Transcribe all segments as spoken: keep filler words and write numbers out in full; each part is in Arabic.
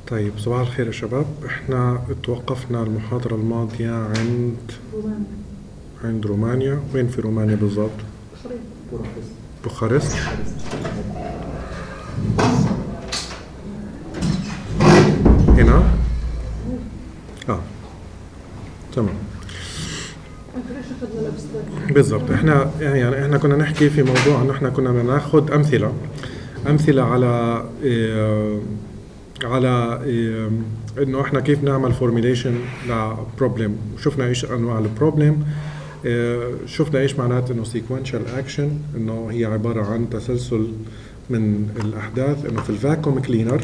طيب صباح الخير يا شباب. احنا توقفنا المحاضرة الماضية عند رومانيا. عند رومانيا. وين في رومانيا بالضبط؟ بوخارست. هنا؟ اه تمام بالضبط. احنا يعني احنا كنا نحكي في موضوع انه احنا كنا ناخذ امثله امثله على إيه على إيه انه احنا كيف نعمل فورميليشن لبروبلم، وشفنا ايش انواع البروبلم. إيه شفنا ايش معنات انه سيكونشال اكشن، انه هي عباره عن تسلسل من الاحداث، انه في الفاكوم كلينر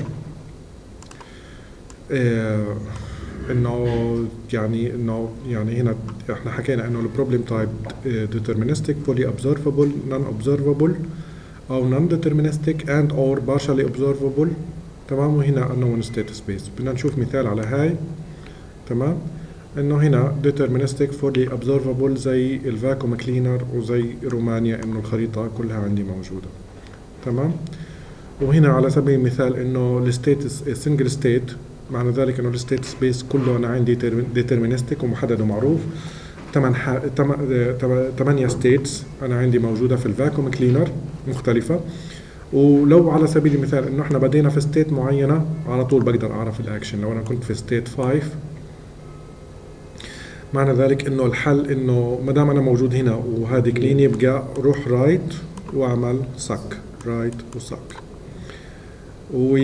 إيه انه يعني انه يعني هنا احنا حكينا انه البروبلم تايب ديترمينستيك فولي observable نون observable او نون ديترمينستيك اند اور partially observable. تمام. وهنا unknown state space. بدنا نشوف مثال على هاي. تمام. انه هنا deterministic fully observable زي الفاكوم كلينر وزي رومانيا، انه الخريطة كلها عندي موجودة. تمام. وهنا على سبيل المثال انه الستيت سنجل ستيت، معنى ذلك انه الستيت سبيس كله انا عندي deterministic ومحدد ومعروف. ثمانية ستيتس انا عندي موجودة في الفاكوم كلينر مختلفة. ولو على سبيل المثال انه احنا بدينا في ستيت معينه، على طول بقدر اعرف الاكشن. لو انا كنت في ستيت خمسة، معنى ذلك انه الحل انه ما دام انا موجود هنا وهذه كلين، يبقى روح رايت واعمل سك رايت وسك. و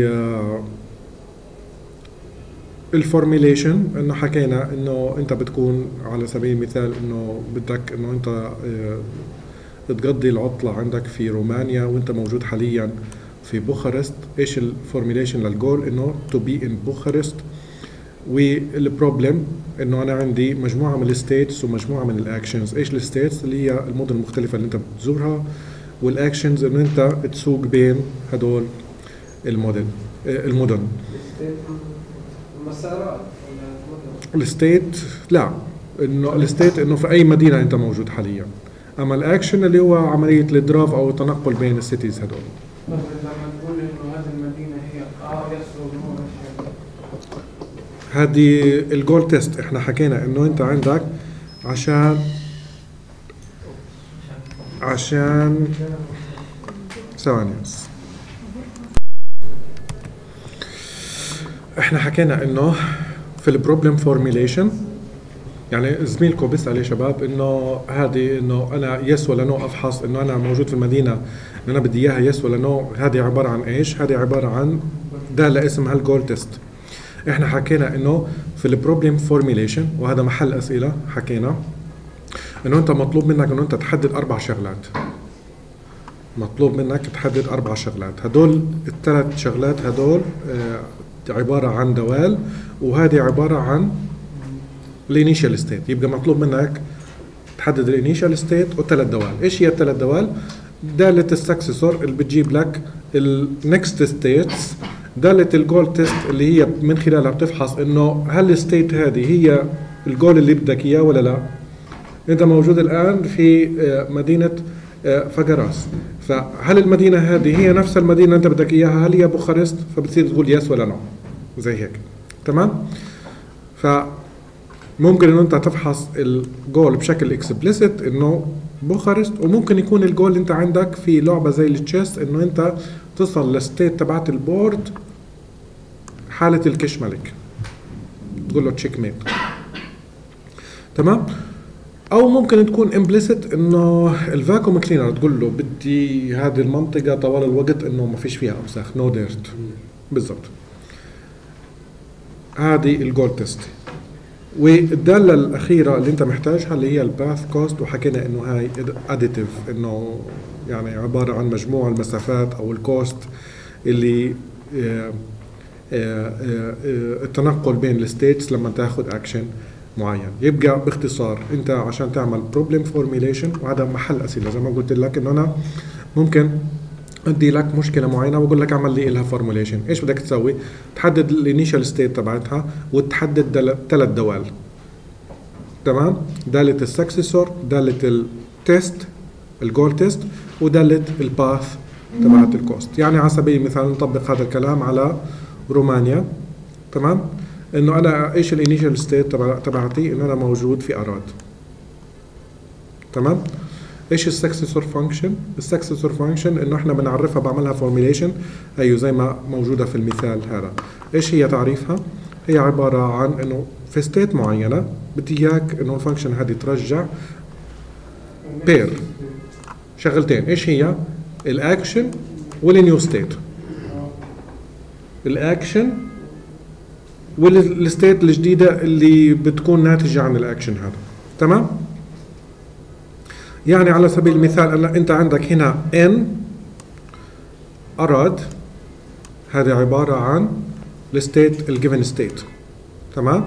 الفورميليشن انه حكينا انه انت بتكون على سبيل المثال انه بدك انه انت تقضي العطلة عندك في رومانيا وانت موجود حاليا في بوخارست. ايش الفورميليشن للجول؟ انه to be in بوخارست. والبروبلم انه انا عندي مجموعة من الستيتس ومجموعة من الاكشنز. ايش الستيتس؟ اللي هي المدن المختلفة اللي انت بتزورها، والاكشنز انه انت تسوق بين هدول المدن المدن المسارات. الستيت لا، انه الستيت انه في اي مدينة انت موجود حاليا. اما الاكشن اللي هو عمليه الادراف او التنقل بين السيتيز هدول. لما تقول انه هذه المدينه هي اه يسر هذه الجول تيست. احنا حكينا انه انت عندك عشان عشان ثواني بس. احنا حكينا انه في البروبلم فورميليشن، يعني زميلكم بيسأل يا شباب انه هذه انه انا يس ولا نو افحص انه انا موجود في المدينه ان انا بدي اياها يس ولا نو. هذه عباره عن ايش؟ هذه عباره عن داله اسمها الجول تيست. احنا حكينا انه في البروبلم فورميليشن، وهذا محل اسئله، حكينا انه انت مطلوب منك انه انت تحدد اربع شغلات. مطلوب منك تحدد اربع شغلات. هدول الثلاث شغلات هدول آه عباره عن دوال، وهذه عباره عن الانيشال ستيت. يبقى مطلوب منك تحدد الانيشال ستيت وثلاث دوال. ايش هي الثلاث دوال؟ داله السكسسور اللي بتجيب لك النكست ستيتس، داله الجول تيست اللي هي من خلالها بتفحص انه هل الستيت هذه هي الجول اللي بدك اياه ولا لا. انت موجود الان في مدينه فقراس، فهل المدينه هذه هي نفس المدينه اللي انت بدك اياها؟ هل هي بوخارست؟ فبتصير تقول يس ولا نو زي هيك. تمام. ف ممكن انه انت تفحص الجول بشكل اكسبليسيت انه بوخارست، وممكن يكون الجول اللي انت عندك في لعبه زي التشيس انه انت تصل للستيت تبعت البورد حاله الكش ملك، تقول له تشيك ميت. تمام. او ممكن تكون امبليسيت انه الفاكوم كلينر تقول له بدي هذه المنطقه طوال الوقت انه ما فيش فيها اوساخ، نو ديرت. بالضبط. هذه الجول تيست. والداله الاخيره اللي انت محتاجها اللي هي الباث كوست، وحكينا انه هاي اديتيف، انه يعني عباره عن مجموع المسافات او الكوست اللي آآ آآ التنقل بين الستيتس لما تاخذ اكشن معين. يبقى باختصار انت عشان تعمل بروبلم فورميليشن، وهذا محل اسئله زي ما قلت لك انه انا ممكن ادي لك مشكله معينه واقول لك اعمل لي لها فورميليشن. ايش بدك تسوي؟ تحدد الانيشال ستيت تبعتها وتحدد ثلاث دوال. تمام. داله السكسسور، داله التيست الجول تيست، وداله الباث تبعت الكوست. يعني على سبيل المثال نطبق هذا الكلام على رومانيا. تمام؟ انه انا ايش الانيشال ستيت تبع تبعتي؟ انه انا موجود في اراد. تمام؟ ايش السكسسور فانكشن؟ السكسسور فانكشن انه احنا بنعرفها، بعملها فورميليشن، ايوه زي ما موجوده في المثال هذا. ايش هي تعريفها؟ هي عباره عن انه في ستيت معينه بدي اياك انه الفانكشن هذه ترجع بير شغلتين. ايش هي؟ الاكشن والنيو ستيت. الاكشن والستيت الجديده اللي بتكون ناتجه عن الاكشن هذا. تمام؟ يعني على سبيل المثال انت عندك هنا ان اراد، هذه عباره عن الستيت الجيفن ستيت. تمام؟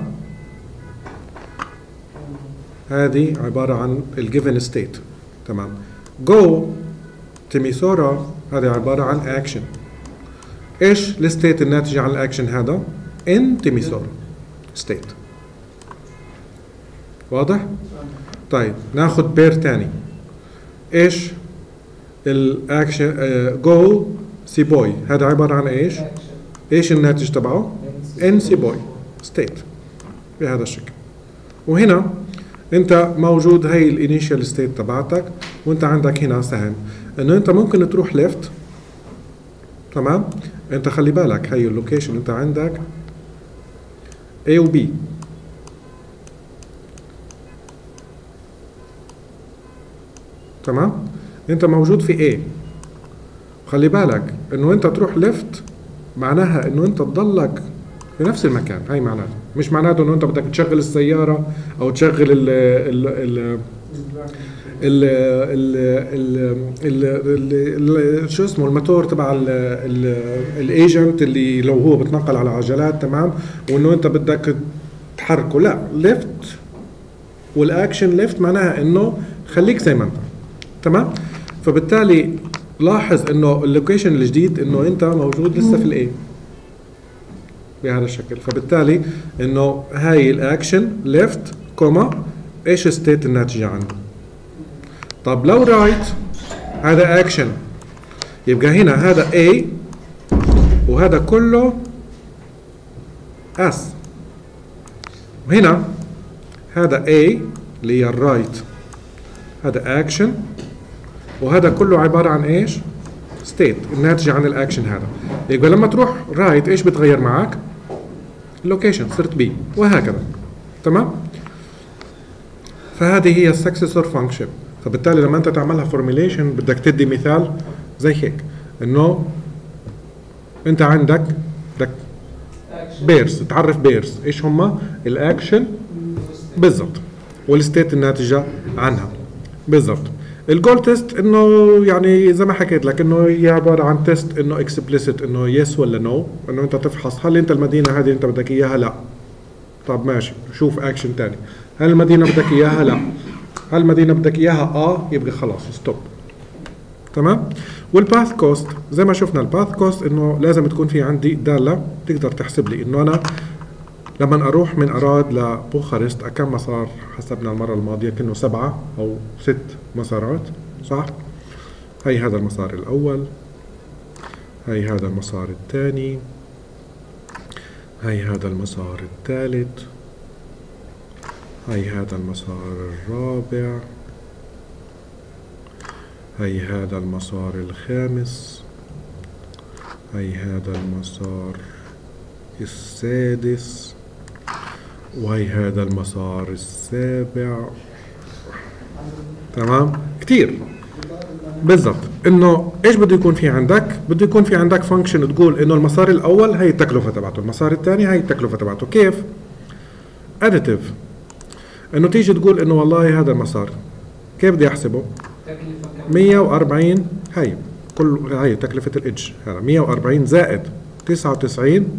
هذه عباره عن الجيفن ستيت. تمام؟ جو تيميسورا هذه عباره عن اكشن. ايش الستيت الناتجه عن الاكشن هذا؟ ان تيميسورا ستيت. واضح؟ طيب ناخذ بير ثاني. ايش الاكشن؟ جو سي بوي هذا عباره عن ايش؟ ايش الناتج تبعه؟ ان سي بوي ستيت بهذا الشكل. وهنا انت موجود هي الانيشال ستيت تبعتك، وانت عندك هنا سهم انه انت ممكن تروح ليفت. تمام؟ انت خلي بالك هي اللوكيشن انت عندك A و B. تمام؟ انت موجود في A. خلي بالك انه انت تروح ليفت معناها انه انت تضلك في نفس المكان. هاي معناته، مش معناته انه انت بدك تشغل السياره او تشغل ال ال ال ال ال ال شو اسمه الموتور تبع الايجنت اللي لو هو بتنقل على عجلات. تمام؟ وانه انت بدك تحركه. لا، ليفت والاكشن ليفت معناها انه خليك زي ما انت. تمام؟ فبالتالي لاحظ انه اللوكيشن الجديد انه انت موجود لسه في الاي بهذا الشكل. فبالتالي انه هاي الاكشن ليفت كوما ايش ستيت الناتجه عنه. طب لو رايت هذا اكشن، يبقى هنا هذا A وهذا كله S. وهنا هذا A اللي هي الرايت، هذا اكشن، وهذا كله عباره عن ايش؟ ستيت الناتجه عن الاكشن هذا. يبقى لما تروح رايت ايش بتغير معك؟ اللوكيشن، صرت بي، وهكذا. تمام؟ فهذه هي السكسسور فانكشن. فبالتالي لما انت تعملها فورميليشن بدك تدي مثال زي هيك، انه انت عندك بدك بيرز، تعرف بيرز ايش هم؟ الاكشن بالضبط، والستيت الناتجه عنها بالضبط. الجول تيست انه يعني زي ما حكيت لك انه هي عباره عن تيست انه اكسبليسيت، انه يس ولا نو، انه انت تفحص هل انت المدينه هذه انت بدك اياها؟ لا. طب ماشي، شوف اكشن ثاني. هل المدينه بدك اياها؟ لا. هل المدينه بدك اياها؟ اه، يبقى خلاص ستوب. تمام؟ والباث كوست زي ما شفنا، الباث كوست انه لازم تكون في عندي داله تقدر تحسب لي انه انا لما اروح من اراد لبوخارست كم مسار حسبنا المره الماضيه؟ كانه سبعه او ست مسارات، صح؟ هي هذا المسار الاول، هي هذا المسار الثاني، هي هذا المسار الثالث، هي هذا المسار الرابع، هي هذا المسار الخامس، هي هذا المسار السادس، وهي هذا المسار السابع. تمام؟ كتير بالضبط. انه ايش بده يكون في عندك؟ بده يكون في عندك فانكشن تقول انه المسار الاول هي التكلفه تبعته، المسار الثاني هي التكلفه تبعته. كيف؟ اديتيف، انه تيجي تقول انه والله هذا المسار كيف بدي احسبه؟ مية وأربعين، هي كل هي تكلفه الايدج، هذا مية وأربعين زائد تسعة وتسعين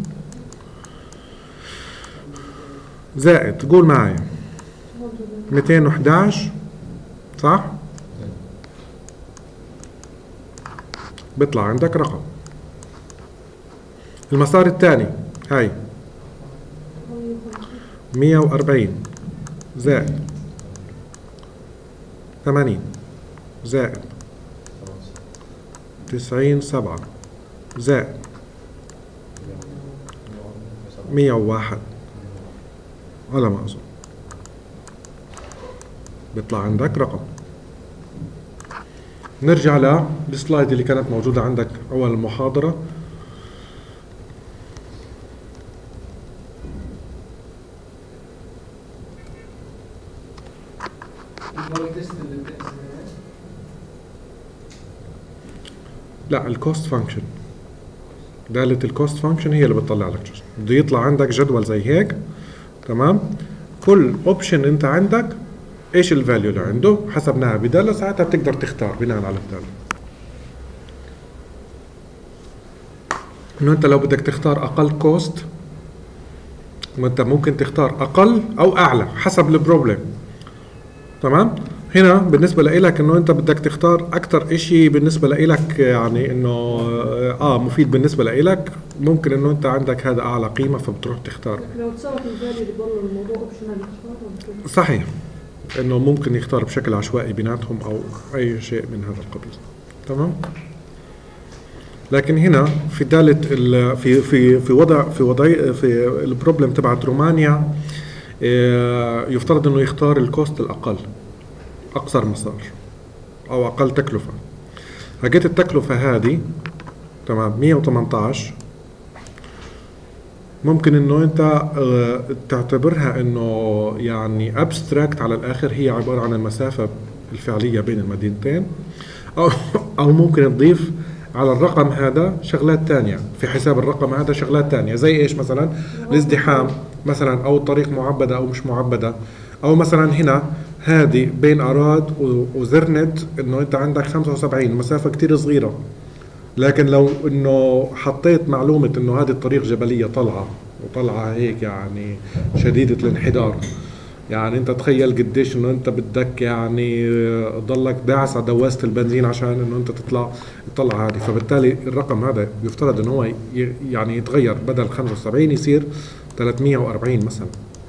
زائد، تقول معي مئتين وإحدى عشر، صح؟ بيطلع عندك رقم. المسار الثاني هاي مية وأربعين زائد ثمانين زائد تسعين سبعة زائد مية وواحد على ما أظن، بيطلع عندك رقم. نرجع للسلايد اللي كانت موجودة عندك أول المحاضرة. لا، الكوست فانكشن، دالة الكوست فانكشن هي اللي بتطلع لك جزء. بده يطلع عندك جدول زي هيك، تمام؟ كل اوبشن انت عندك ايش الفاليو اللي عنده، حسبناها بدالة، ساعتها بتقدر تختار بناء على الدالة. انه انت لو بدك تختار اقل كوست، وانت ممكن تختار اقل او اعلى حسب البروبلم، تمام؟ هنا بالنسبة لإلك انه انت بدك تختار اكتر اشي بالنسبة لإلك، يعني انه اه مفيد بالنسبة لإلك، ممكن انه انت عندك هذا اعلى قيمة فبتروح تختار. لو تصرف الفاليو بضل الموضوع اوبشنال. صحيح، انه ممكن يختار بشكل عشوائي بيناتهم او اي شيء من هذا القبيل، تمام؟ لكن هنا في دالة في في في وضع في وضع في البروبلم تبعت رومانيا، يفترض انه يختار الكوست الاقل، اقصر مسار او اقل تكلفة. لقيت التكلفة هذه تمام مية وثمانية عشر، ممكن انه انت تعتبرها انه يعني ابستراكت على الاخر، هي عبارة عن المسافة الفعلية بين المدينتين، او او ممكن تضيف على الرقم هذا شغلات تانية، في حساب الرقم هذا شغلات تانية زي ايش مثلا؟ الازدحام مثلا، او الطريق معبدة او مش معبدة، او مثلا هنا هذه بين اراد وزرند انه انت عندك خمسة وسبعين، مسافة كتير صغيرة، لكن لو انه حطيت معلومة انه هذه الطريق جبلية طلعة وطلعة هيك يعني شديدة الانحدار، يعني انت تخيل قديش انه انت بدك يعني ضلك داعس على دواسة البنزين عشان انه انت تطلع تطلع هذه، فبالتالي الرقم هذا يفترض انه هو يعني يتغير، بدل خمسة وسبعين يصير ثلاثمية وأربعين مثلا،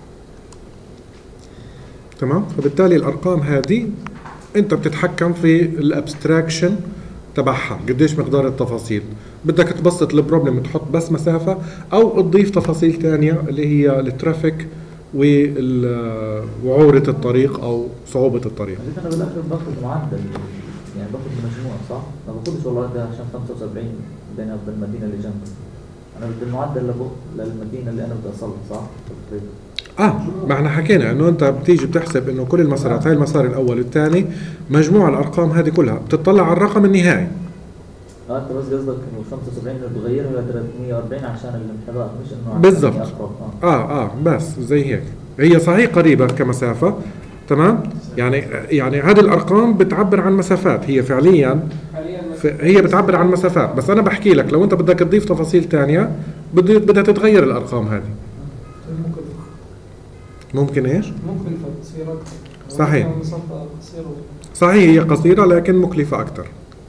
تمام؟ فبالتالي الارقام هذه انت بتتحكم في الابستراكشن تبعها، قديش مقدار التفاصيل، بدك تبسط البروبلم تحط بس مسافة او تضيف تفاصيل ثانية اللي هي الترافيك وعورة الطريق او صعوبة الطريق. انا بالاخر باخذ معدل، يعني باخذ المجموع صح؟ ما باخذش والله ده عشان خمسة وسبعين بين المدينة اللي جنبي، انا بدي المعدل للمدينة اللي انا بدي اصلها صح؟ اه ما احنا حكينا انه انت بتيجي بتحسب انه كل المسارات، هاي المسار الاول والثاني، مجموع الارقام هذه كلها بتطلع على الرقم النهائي. اه انت بس قصدك انه خمسة وسبعين بتغيرها ل ثلاثمية وأربعين عشان الانحدار، مش انه بالضبط. اه اه, آه بس زي هيك، هي صحيح قريبة كمسافة، تمام؟ يعني يعني هذه الارقام بتعبر عن مسافات، هي فعليا هي بتعبر عن مسافات، بس انا بحكي لك لو انت بدك تضيف تفاصيل ثانية بدها تتغير الارقام هذه. ممكن ايش؟ ممكن تصير اكثر. صحيح. مسافة قصيرة. صحيح هي قصيرة لكن مكلفة اكثر.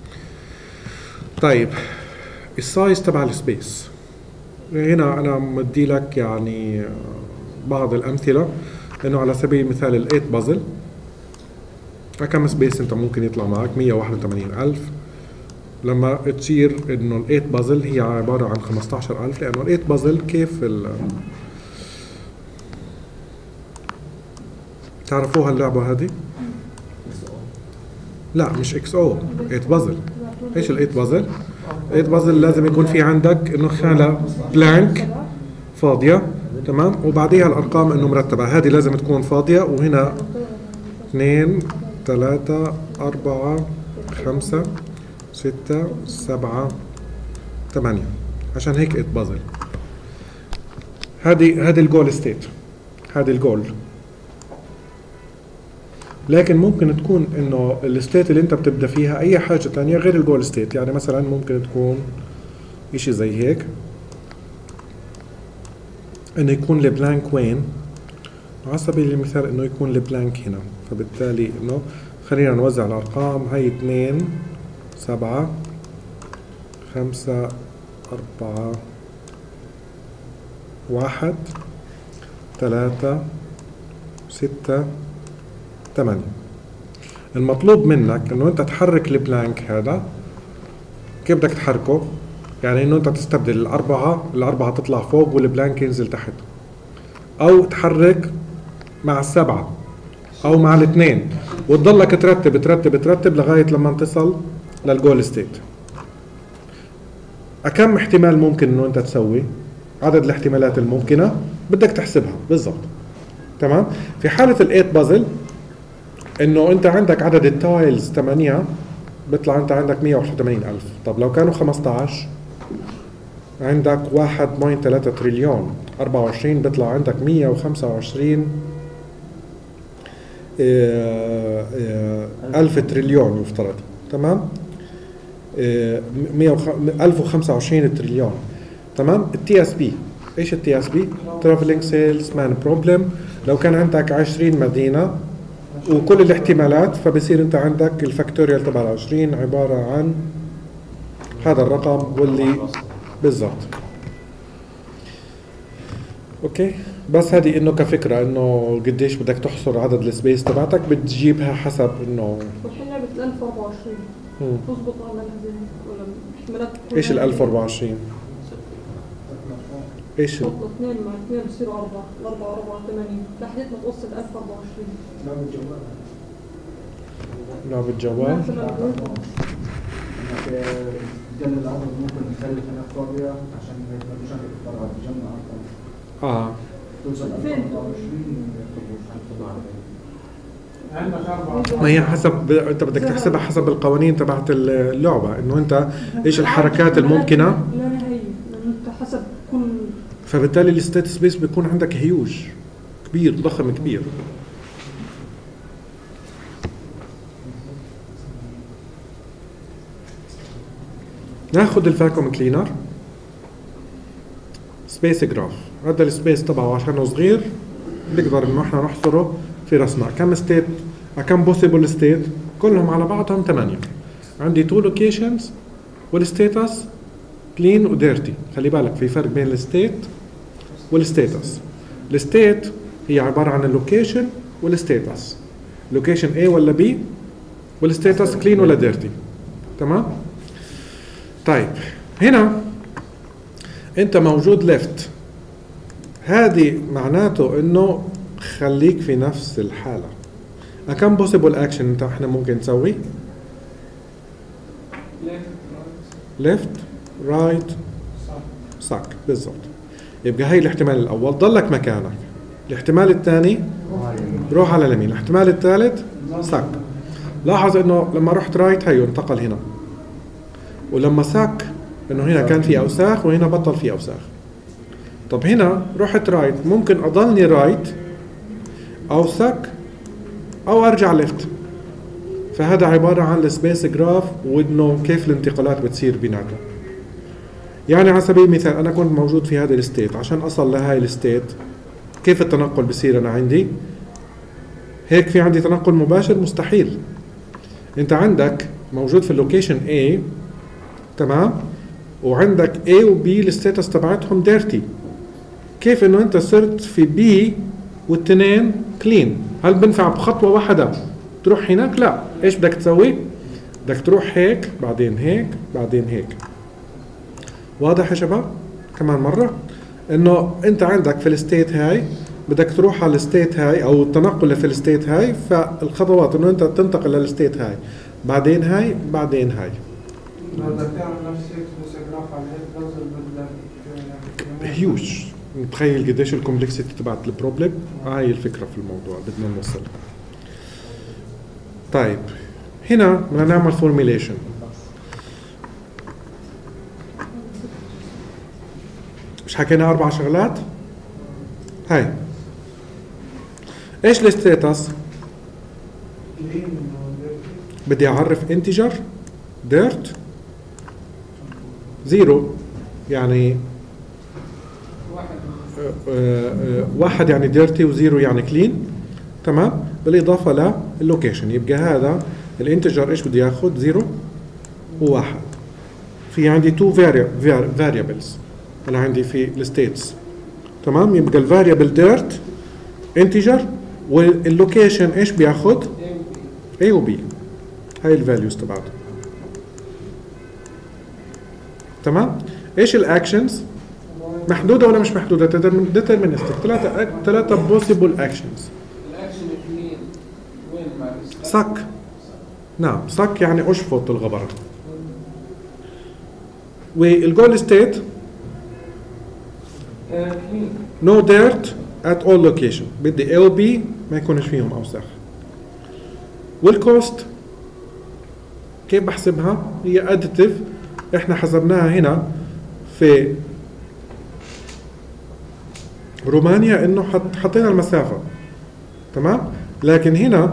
طيب السايز تبع السبيس، هنا انا مدي لك يعني بعض الامثلة، انه على سبيل المثال الايت بازل كم سبيس انت ممكن يطلع معك؟ مية وواحد وثمانين ألف، لما تصير انه الايت بازل هي عبارة عن خمسة عشر ألف، لانه الايت بازل كيف ال تعرفوها اللعبة هذه؟ لا مش اكس او، ايت بازل. ايش الايت بازل؟ ايت بازل لازم يكون في عندك انه خانة بلانك فاضية، تمام؟ وبعديها الارقام انه مرتبة، هذه لازم تكون فاضية، وهنا اثنين ثلاثة أربعة خمسة ستة سبعة ثمانية، عشان هيك ايت بازل. هذه هذه الجول ستيت، هذه الجول. لكن ممكن تكون انه الستيت اللي انت بتبدا فيها اي حاجه ثانيه غير الجول ستيت، يعني مثلا ممكن تكون اشي زي هيك، انه يكون البلانك وين، على سبيل المثال انه يكون البلانك هنا، فبالتالي انه خلينا نوزع الارقام، هي اثنين سبعة خمسة أربعة واحد ثلاثة ستة ثمانية. المطلوب منك انه انت تحرك البلانك هذا، كيف بدك تحركه؟ يعني انه انت تستبدل الاربعه، الاربعه تطلع فوق والبلانك ينزل تحت، او تحرك مع السبعه او مع الاثنين، وتضلك ترتب ترتب ترتب لغايه لما تصل للجول ستيت. كم احتمال ممكن انه انت تسوي؟ عدد الاحتمالات الممكنه بدك تحسبها بالضبط. تمام؟ في حاله الايت بازل انه انت عندك عدد التايلز ثمانية، بيطلع انت عندك مية وواحد وثمانين ألف. طب لو كانوا خمسة عشر عندك واحد فاصلة ثلاثة تريليون، أربعة وعشرين بيطلع عندك مية وخمسة وعشرين ألف تريليون يفترض. تمام؟ ألف وخمسة وعشرين تريليون. تمام؟ التي اس بي، ايش التي اس بي؟ ترافلينج سيلز مان بروبلم. لو كان عندك عشرين مدينه وكل الاحتمالات، فبصير انت عندك الفاكتوريال تبع عشرين عباره عن هذا الرقم واللي بالضبط. اوكي، بس هذه انه كفكره انه قديش بدك تحصر عدد السبيس تبعتك، بتجيبها حسب انه والحين لعبة ال ألف وأربعة وعشرين تزبط على هذه ولا احتمالات؟ ايش ال ألف وأربعة وعشرين؟ ايش ال تطلع اثنين مع اثنين بصيروا أربعة، الأربعة أربعة وثمانين، لحد ما توصل ألف وأربعة وعشرين. لعبة الجوال؟ مثلا جنب الأرض ممكن نخلي هنا فاضية عشان ما يقدروش يتفرعوا على الجنة أكتر. اه توصل فين؟ أربعة وعشرين عندك أربعة. ما هي حسب، انت بدك تحسبها حسب القوانين تبعت اللعبه، انه انت ايش الحركات الممكنه، لا نهائية، لأنه أنت حسب كل، فبالتالي الستيت سبيس بيكون عندك هيوج كبير ضخم كبير. ناخذ الفاكوم كلينر سبيس جراف. هذا السبيس تبعه عشانه صغير بنقدر انه احنا نحصره في رسمه. كم ستيت، كم بوسيبل ستيت؟ كلهم على بعضهم ثمانية. عندي تو لوكيشنز والستيتس كلين وديرتي. خلي بالك في فرق بين الستيت والستيتس. الستيت هي عباره عن اللوكيشن والستيتس، لوكيشن A ولا B، والستيتس كلين ولا ديرتي. تمام؟ طيب هنا انت موجود ليفت، هذه معناته انه خليك في نفس الحاله. كم بوسيبل اكشن انت احنا ممكن نسوي؟ ليفت رايت صك بالضبط. يبقى هي الاحتمال الاول ضلك مكانك، الاحتمال الثاني روح على اليمين، الاحتمال الثالث صك. لاحظ انه لما رحت رايت هيو انتقل هنا، ولما ساك انه هنا كان في اوساخ وهنا بطل في اوساخ. طب هنا رحت رايت، ممكن اضلني رايت او ساك او ارجع ليفت. فهذا عباره عن السبيس جراف وانه كيف الانتقالات بتصير بيناتهم. يعني على سبيل المثال انا كنت موجود في هذا الستيت، عشان اصل لهاي الستيت كيف التنقل بصير؟ انا عندي هيك في عندي تنقل مباشر؟ مستحيل. انت عندك موجود في اللوكيشن A، تمام، وعندك A و B الستاتس تبعتهم ديرتي. كيف انه انت صرت في B والتنين كلين؟ هل بنفع بخطوه واحده تروح هناك؟ لا. ايش بدك تسوي؟ بدك تروح هيك بعدين هيك بعدين هيك. واضح يا شباب؟ كمان مره انه انت عندك في الستيت هاي بدك تروح على الستيت هاي او التنقل في الستيت هاي، فالخطوات انه انت تنتقل للستيت هاي بعدين هاي بعدين هاي. لو بدك تعمل نفس هيك جراف على هيك بازل بدك هيوج. متخيل قديش الكومبلكسيتي تبعت البروبلم؟ هاي الفكره في الموضوع بدنا نوصل. طيب هنا بدنا نعمل فورميليشن. مش حكينا اربع شغلات؟ هاي ايش الستاتس؟ بدي اعرف انتجر ديرت زيرو، يعني واحد يعني ديرتي وزيرو يعني كلين. تمام، بالاضافه للوكيشن. يبقى هذا الانتجر ايش بده ياخذ؟ زيرو وواحد. في عندي تو فاريبلز انا عندي في الستيتس. تمام، يبقى الفاريبل ديرت انتجر، واللوكيشن ايش بياخذ؟ A و B. هاي الفاليوز تبعته. تمام. ايش الاكشنز؟ محدوده ولا مش محدوده؟ ديترمينستيك. ثلاثه ثلاثه بوسيبل اكشنز. الاكشن اثنين وين معلش؟ صك. نعم صك يعني اشفط الغبره. والجول ستيت كلين. نو ديرت ات اول لوكيشن، بدي ال بي ما يكونش فيهم اوساخ. والكوست كيف بحسبها؟ هي اديتيف، احنا حسبناها هنا في رومانيا انه حط حطينا المسافه تمام، لكن هنا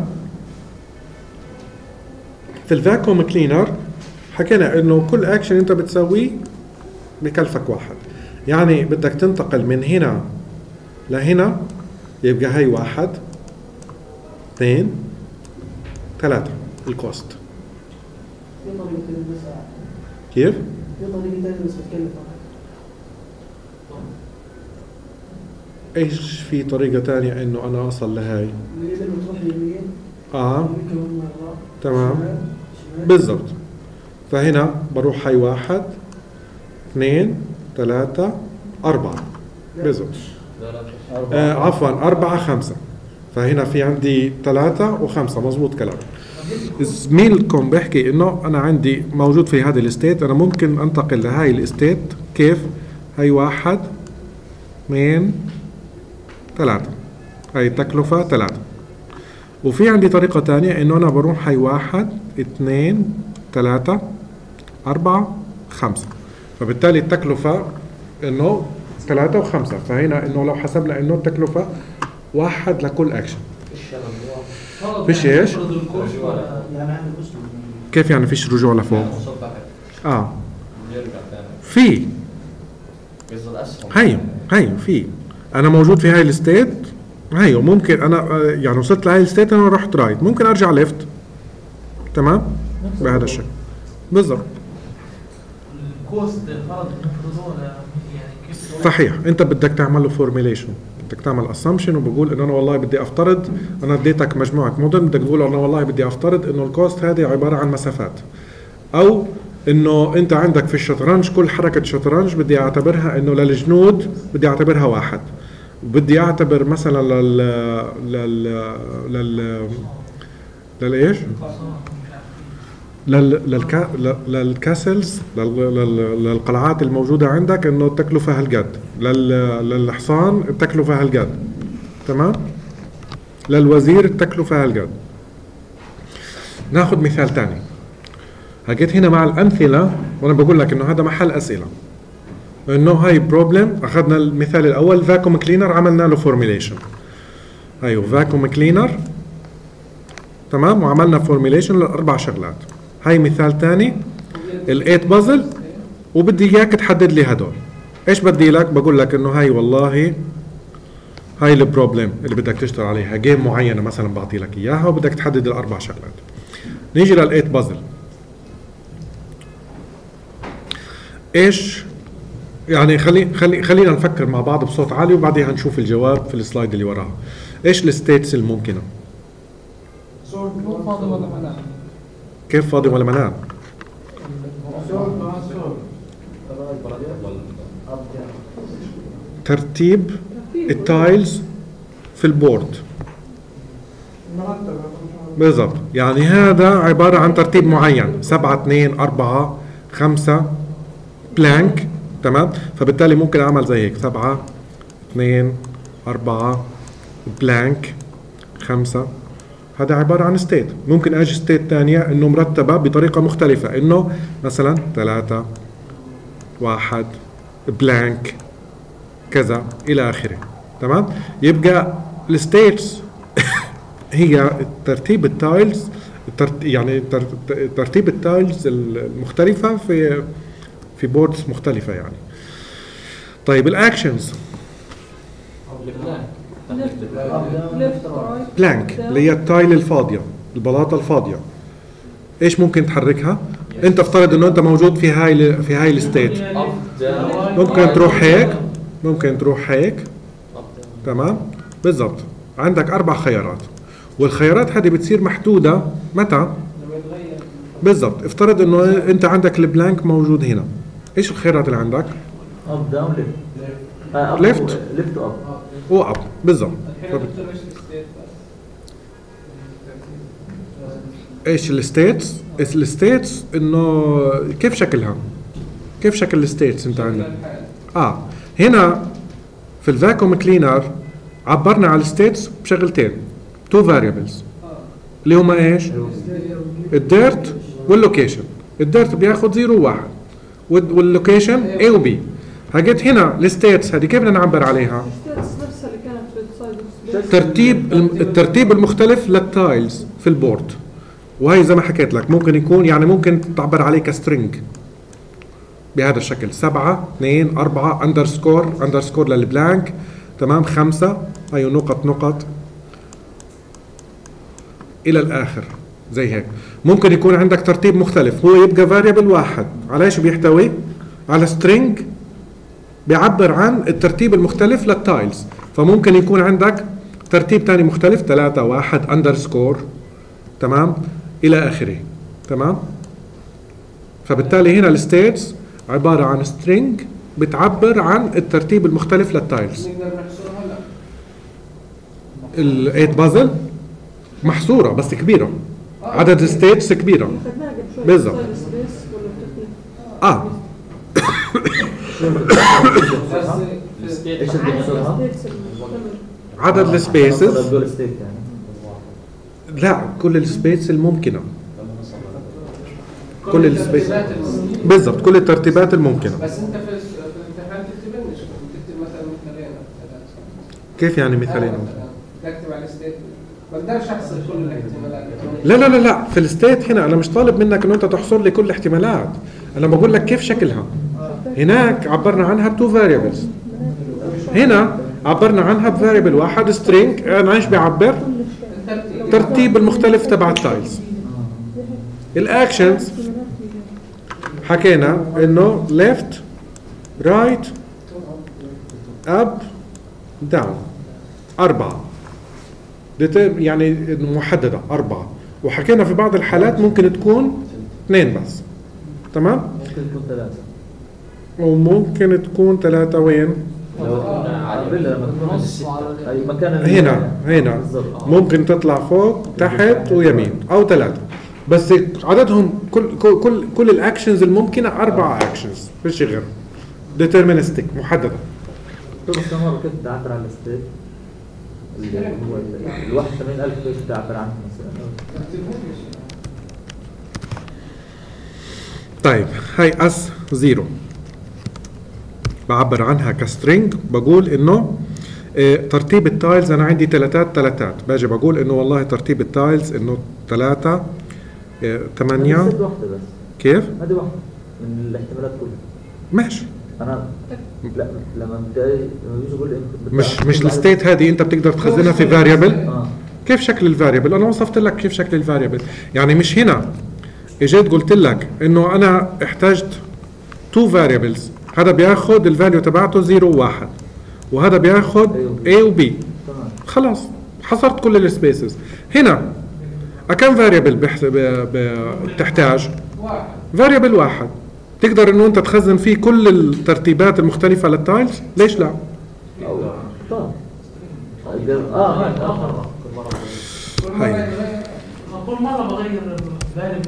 في الفاكوم كلينر حكينا انه كل اكشن انت بتسويه بكلفك واحد، يعني بدك تنتقل من هنا لهنا يبقى هي واحد اثنين ثلاثة الكوست. في طريقة ثانية بس كيف؟ في طريقة ثانية بس بتكلف ايش في طريقة ثانية انه انا اصل لهاي؟ اللي إذا بتروح يمين اه يمكن مرة تمام شمال، شمال. بالضبط. فهنا بروح هاي واحد اثنين ثلاثة أربعة بالضبط. آه عفوا أربعة خمسة، فهنا في عندي ثلاثة وخمسة مزبوط كلام. زميلكم بيحكي إنه أنا عندي موجود في هذه الستيت، أنا ممكن أنتقل لهاي الستيت كيف؟ هاي واحد اثنين ثلاثة، هاي تكلفة ثلاثة. وفي عندي طريقة تانية إنه أنا بروح هاي واحد اثنين ثلاثة أربعة خمسة، فبالتالي التكلفة إنه ثلاثة وخمسة، فهنا إنه لو حسبنا إنه التكلفة واحد لكل أكشن. فيش إيش؟ يعني عندك أسلوب كيف يعني فيش رجوع لفوق؟ آه في هي هي في أنا موجود في هاي الستيت، هي وممكن أنا آه، يعني وصلت لهاي الستيت أنا رحت رايت، ممكن أرجع ليفت تمام بهذا الشكل بالضبط. الكوست فرض يفرضونه يعني كيف؟ صحيح، انت بدك تعمل له فورميليشن، بدك تعمل اسامبشن وبقول انه انا والله بدي افترض، انا اديتك مجموعه مدن بدك تقول انا والله بدي افترض انه الكوست هذه عباره عن مسافات، او انه انت عندك في الشطرنج كل حركه شطرنج بدي اعتبرها انه للجنود بدي اعتبرها واحد، وبدي اعتبر مثلا لل لل لل للايش؟ لل للكا للكاسلز للقلعات الموجودة عندك انه التكلفة هالقد، للحصان التكلفة هالقد تمام، للوزير التكلفة هالقد. ناخذ مثال ثاني، هجيت هنا مع الأمثلة وانا بقول لك انه هذا محل أسئلة، انه هاي بروبلم. اخذنا المثال الاول فاكوم كلينر عملنا له فورميليشن، ايوه فاكوم كلينر تمام، وعملنا فورميليشن للاربع شغلات. هاي مثال ثاني الايت بازل، وبدي اياك تحدد لي هدول. ايش بدي لك؟ بقول لك انه هاي والله هاي البروبلم اللي بدك تشتغل عليها، جيم معينه مثلا بعطي لك اياها وبدك تحدد الاربع شغلات. نيجي للايت بازل. ايش يعني خلي خلي خلينا نفكر مع بعض بصوت عالي وبعدين هنشوف الجواب في السلايد اللي وراها. ايش الستيتس الممكنه؟ فاضي ولا ملان؟ كيف فاضي ولا ملان؟ ترتيب التايلز في البورد بالضبط، يعني هذا عبارة عن ترتيب معين، سبعة اثنين أربعة خمسة بلانك تمام، فبالتالي ممكن أعمل زي هيك سبعة اثنين أربعة بلانك خمسة. هذا عبارة عن ستيت. ممكن اجي ستيت ثانية انه مرتبة بطريقة مختلفة، انه مثلا ثلاثة واحد بلانك كذا الى اخره تمام. يبقى الستيتس هي ترتيب التايلز، يعني ترتيب التايلز المختلفة في في بوردز مختلفة يعني. طيب الاكشنز بلانك اللي هي التايل الفاضية، البلاطة الفاضية، ايش ممكن تحركها؟ انت افترض انه انت موجود في هاي في هاي الستيت، ممكن تروح هيك، ممكن تروح هيك تمام بالضبط. عندك اربع خيارات، والخيارات هذه بتصير محدودة متى؟ بالضبط. افترض انه انت عندك البلانك موجود هنا، ايش الخيارات اللي عندك؟ اب داون ليفت اب Left. ليفت واب واب بالضبط. الحين دكتور ايش الستيت بس؟ ايش الستيتس؟ الستيتس انه كيف شكلها؟ كيف شكل الستيتس انت عندك؟ اه هنا في الفاكوم كلينر عبرنا على الستيتس بشغلتين تو فاريبلز اللي هما ايش؟ الديرت واللوكيشن. الديرت بياخذ زيرو وواحد واللوكيشن A و B. هجيت هنا الستيتس هذه كيف بدنا نعبر عليها؟ الستيتس نفسها اللي كانت في السايد ترتيب الترتيب المختلف للتايلز في البورد. وهي زي ما حكيت لك ممكن يكون يعني ممكن تعبر عليه كسترينج بهذا الشكل سبعة اثنين أربعة اندرسكور اندرسكور للبلانك تمام خمسة هي نقط نقط إلى الآخر زي هيك. ممكن يكون عندك ترتيب مختلف هو يبقى فاريبل واحد على ايش بيحتوي؟ على سترينج بيعبر عن الترتيب المختلف للتايلز. فممكن يكون عندك ترتيب ثاني مختلف ثلاثة واحد اندرسكور تمام إلى آخره تمام. فبالتالي هنا الستيتس عبارة عن سترينج بتعبر عن الترتيب المختلف للتايلز. نقدر نحصرها هلا الايت بازل محصورة بس كبيرة عدد الستيتس كبيرة خدناها قبل شوي بالضبط. سايد سبيس ولا الترتيب؟ اه بس ايش اللي بيحصلها؟ الستيتس المكتمل. عدد السبيسز الدول ستيت يعني لا كل السبيس الممكنة كل السبيس بالضبط كل الترتيبات الممكنة. بس انت في الس- في الامتحان تكتب لنا تكتب مثلا مثالين أو ثلاثة. كيف يعني مثالين؟ تكتب على الستيت ما اقدرش احصر كل الاحتمالات. لا لا لا لا في الستيت هنا انا مش طالب منك انه انت تحصر لي كل الاحتمالات. انا بقول لك كيف شكلها. هناك عبرنا عنها بتو فاريبلز هنا عبرنا عنها بفاريبل واحد سترينج. انا ايش بيعبر؟ الترتيب ترتيب المختلف تبع التايلز. الاكشنز حكينا انه left right up down أربعة يعني محددة أربعة. وحكينا في بعض الحالات ممكن تكون اثنين بس تمام. ممكن تكون ثلاثة وممكن تكون ثلاثة وين؟ لو عربيلا لما تكون اي مكان هنا هنا بالضبط. ممكن تطلع فوق تحت ويمين أو ثلاثة بس عددهم كل كل كل, كل الاكشنز الممكنة أربعة اكشنز فيش غير ديترمينستيك محددة. طب استمر كيف تعبر عن الستيت اللي هو ال واحد وثمانين ألف كيف تعبر عنه مثلا؟ طيب هاي اس زيرو بعبر عنها كسترينج. بقول انه اه ترتيب التايلز انا عندي ثلاثات ثلاثات باجي بقول انه والله ترتيب التايلز انه ثلاثة اه ثمانية واحدة بس كيف؟ هذه واحدة من الاحتمالات كلها. ماشي انا لا لما بدي لما بيجي يقول لي انت مش مش الستيت هذه انت بتقدر تخزنها في فاريبل. اه كيف شكل الفاريبل؟ انا وصفت لك كيف شكل الفاريبل. يعني مش هنا اجيت قلت لك انه انا احتجت تو فاريبلز هذا بياخذ الفاليو تبعته زيرو وواحد وهذا بياخذ A و B تمام. خلاص حصرت كل السبيسز. هنا كم فاريبل بتحتاج؟ واحد فاريبل واحد تقدر انه انت تخزن فيه كل الترتيبات المختلفة للتايلز. ليش لا؟ أو طب أقدر- اه هاي اه كل مرة هاي. يغير. كل مرة بغير فاليو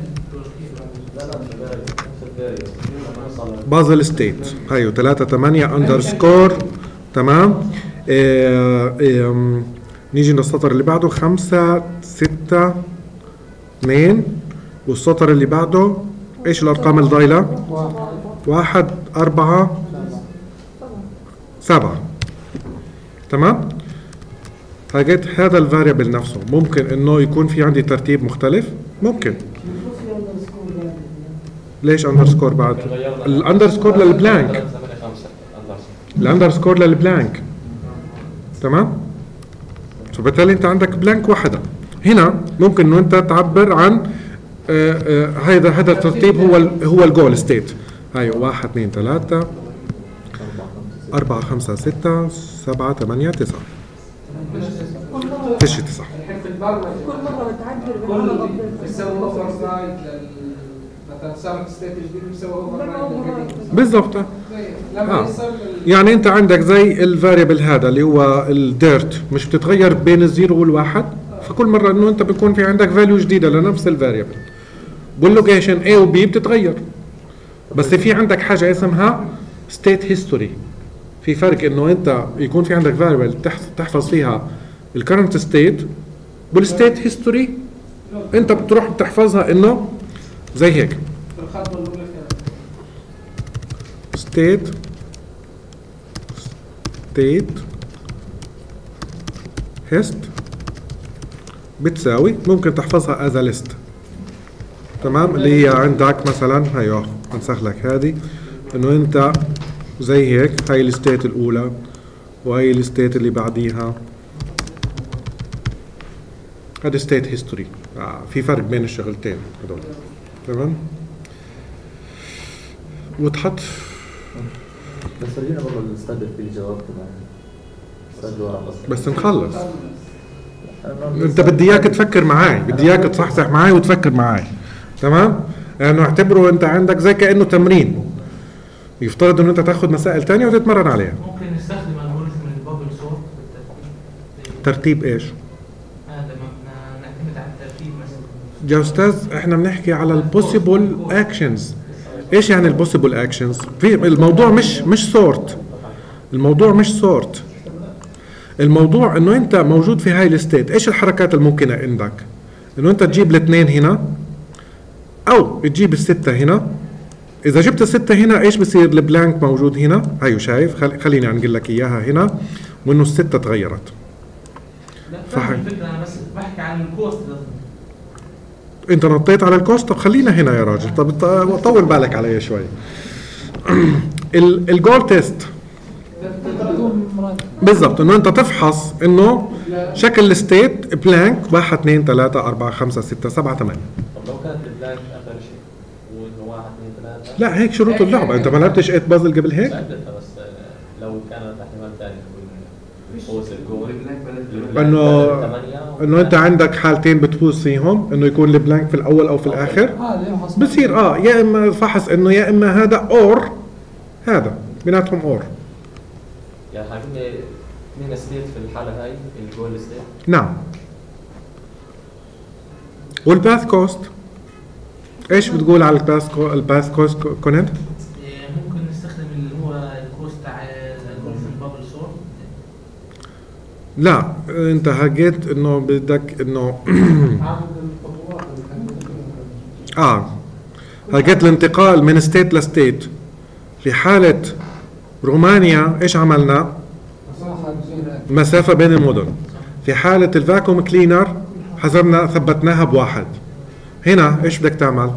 بازل ستيت هايو ثلاثة ثمانية اندرسكور تمام. إيه إيه نيجي للسطر اللي بعده خمسة ستة اثنين والسطر اللي بعده ايش الارقام الضايلة؟ واحد أربعة سبعة تمام. هجيت هذا الفاريبل نفسه ممكن انه يكون في عندي ترتيب مختلف ممكن. ليش اندرسكور بعد؟ الاندرسكور للبلانك الاندرسكور للبلانك تمام. فبالتالي انت عندك بلانك واحدة. هنا ممكن انه انت تعبر عن هذا هذا الترتيب هو ال هو الجول ستيت. هاي واحد اثنين ثلاثة أربعة خمسة ستة سبعة ثمانية تسعة فيش تسعة. الحين في البرمجة كل مرة بتعبر كل بالعدد بيسووا اوفر رايت صارت ستيت جديد بيسوي اوفر بنعمل رايد override. بالضبط. لما آه. يصير يعني انت عندك زي الفاريبل هذا اللي هو الديرت مش بتتغير بين الزيرو والواحد، فكل مره انه انت بيكون في عندك فاليو جديده لنفس الفاريبل، واللوكيشن A و B بتتغير، بس في عندك حاجه اسمها ستيت هيستوري. في فرق انه انت يكون في عندك فاريبل تحفظ فيها الكرنت ستيت، والستيت هيستوري انت بتروح بتحفظها انه زي هيك الخطوه الاولى state state hist بتساوي، ممكن تحفظها as a list. تمام، اللي هي عندك مثلا هيو انسخ لك هذه انه انت زي هيك، هاي الستيت الاولى وهي الستيت اللي بعديها، هذا ستيت هيستوري. آه في فرق بين الشغلتين هذول. تمام، وتحط بس خلينا برضه نستقبل في الجواب كمان. استقبل ورا بس. بس نخلص. انت بدي اياك تفكر معاي، بدي اياك تصحصح معاي وتفكر معاي. تمام؟ لانه يعني اعتبره انت عندك زي كانه تمرين. يفترض انه انت تاخذ مسائل ثانيه وتتمرن عليها. ممكن نستخدم الجوريثم البابل سورت في الترتيب. ترتيب ايش؟ هذا ما نعتمد على الترتيب مثلا. يا استاذ احنا بنحكي على البوسيبل اكشنز. ايش يعني البوسيبل اكشنز؟ في الموضوع مش مش سورت. الموضوع مش سورت. الموضوع انه انت موجود في هاي الستيت، ايش الحركات الممكنه عندك؟ انه انت تجيب الاثنين هنا او تجيب السته هنا. اذا جبت السته هنا ايش بصير؟ البلانك موجود هنا، هيو شايف؟ خل... خليني انقل لك اياها هنا، وانه السته تغيرت. لا فاهم الفكره، انا بس بحكي عن الكوست. انت نطيت على الكوست. طب خلينا هنا يا راجل، طب طول بالك علي شوي. الجول تيست بالضبط انه انت تفحص انه شكل الستيت بلانك واحد اثنين ثلاثة أربعة خمسة ستة سبعة ثمانية. طب لو كانت البلانك اخر شيء وانه واحد اثنين ثلاثة؟ لا هيك شروط اللعبة. انت ما لعبتش ايت بازل قبل هيك؟ لعبتها بس لو كانت احتمال ثاني فوز الجول انه انه انت عندك حالتين بتفوز فيهم، انه يكون البلانك في الاول او في الاخر. بصير اه يا اما فحص انه يا اما هذا اور هذا، بيناتهم اور. يعني حاكم اثنين ستيت في الحالة هاي الجول ستيت. نعم. والباث كوست ايش بتقول على الباث كو الباث كوست كوننت؟ ممكن نستخدم اللي هو الكوست تاع الجوريثم بابل سورت. لا انت هجيت انه بدك انه اه هجيت الانتقال من ستيت لستيت. في حالة رومانيا ايش عملنا؟ مسافة بين المدن. في حالة الفاكوم كلينر حسبنا ثبتناها بواحد. هنا ايش بدك تعمل؟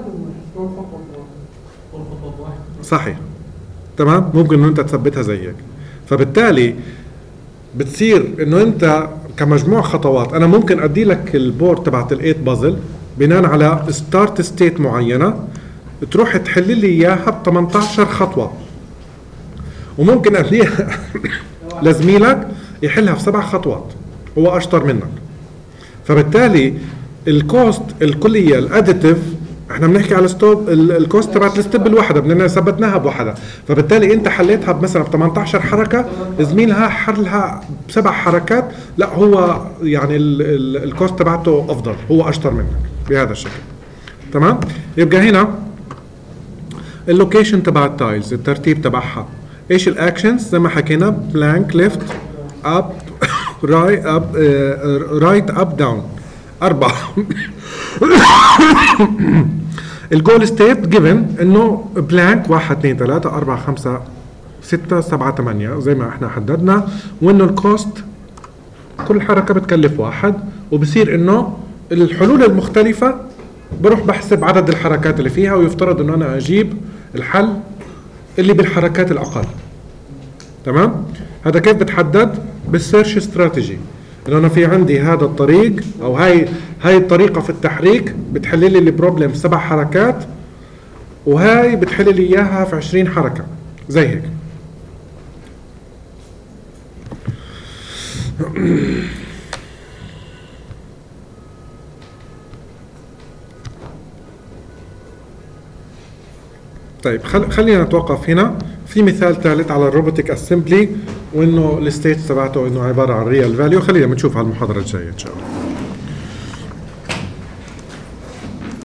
صحيح. تمام، ممكن انه انت تثبتها زيك. فبالتالي بتصير انه انت كمجموع خطوات، انا ممكن ادي لك البورد تبعت الايت بازل بناء على ستارت ستيت معينه، تروح تحل لي اياها ب ثمانية عشر خطوه، وممكن اديها لزميلك يحلها في سبع خطوات، هو اشطر منك. فبالتالي الكوست الكليه الاديتيف، احنا بنحكي على ستوب الكوست تبعت الستيب الواحده بدنا ثبتناها بوحدها، فبالتالي انت حليتها مثلا ب ثمانية عشر حركه، زميلها حلها بسبع حركات، لا هو يعني الكوست تبعته افضل، هو اشطر منك بهذا الشكل. تمام؟ يبقى هنا اللوكيشن تبع التايلز، الترتيب تبعها، ايش الاكشنز زي ما حكينا؟ بلانك ليفت اب رايت اب رايت اب داون، اربعه. الجول ستيت جيفن انه بلانك واحد اثنين ثلاثة أربعة خمسة ستة سبعة ثمانية زي ما احنا حددنا، وانه الكوست كل حركة بتكلف واحد، وبصير انه الحلول المختلفة بروح بحسب عدد الحركات اللي فيها، ويفترض انه انا اجيب الحل اللي بالحركات الاقل. تمام؟ هذا كيف بتحدد؟ بالسيرش استراتيجي، انه انا في عندي هذا الطريق او هاي هاي الطريقه في التحريك بتحل لي البروبلم في سبع حركات، وهاي بتحل لي اياها في عشرين حركه زي هيك. طيب خل... خلينا نتوقف هنا. في مثال ثالث على الروبوتيك اسمبلي، وانه الستيت تبعته انه عباره عن ريال فاليو. خلينا بنشوف على المحاضره الجايه ان شاء الله.